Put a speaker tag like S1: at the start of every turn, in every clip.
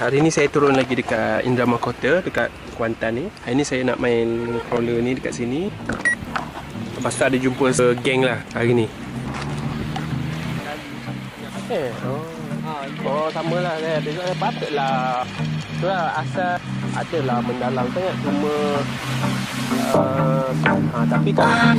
S1: Hari ni saya turun lagi dekat Indrama Kota, dekat Kuantan ni. Hari ni saya nak main crawler ni dekat sini. Lepas tu ada jumpa geng lah hari ni. Oh sama lah kan. Patutlah. Itulah asal adalah mendalam sangat. Cuma tapi kan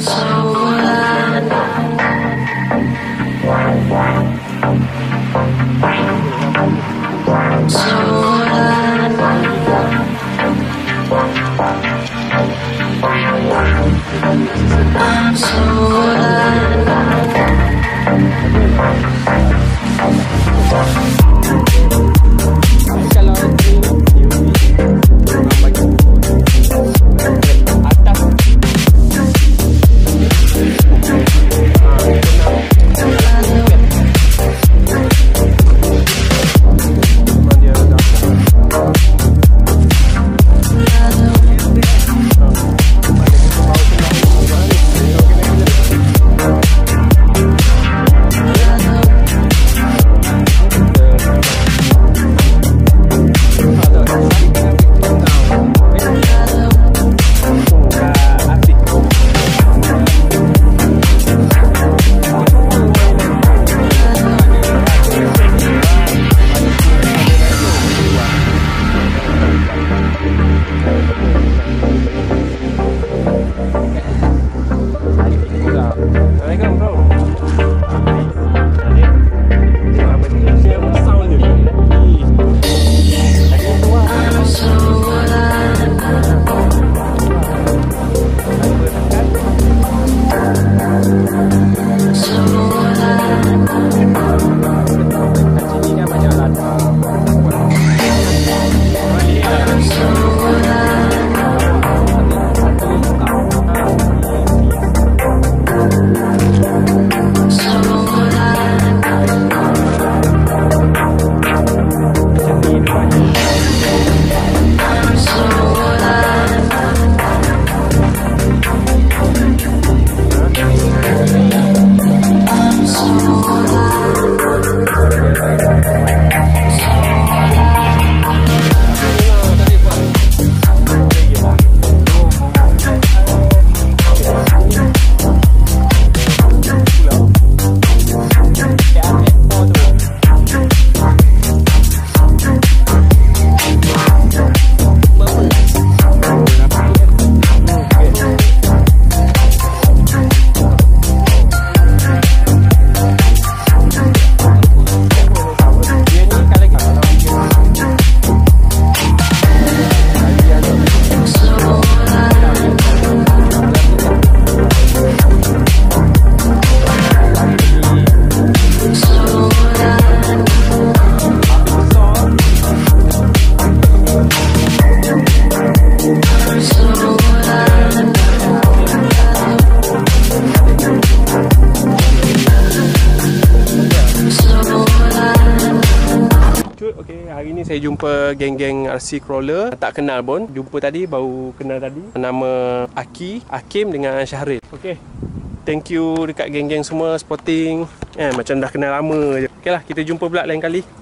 S1: hari ni saya jumpa geng-geng RC Crawler. Tak kenal pun. Jumpa tadi, baru kenal tadi. Nama Hakim dengan Syahril. Okay, thank you dekat geng-geng semua supporting. Macam dah kenal lama je. Okay lah, kita jumpa pula lain kali.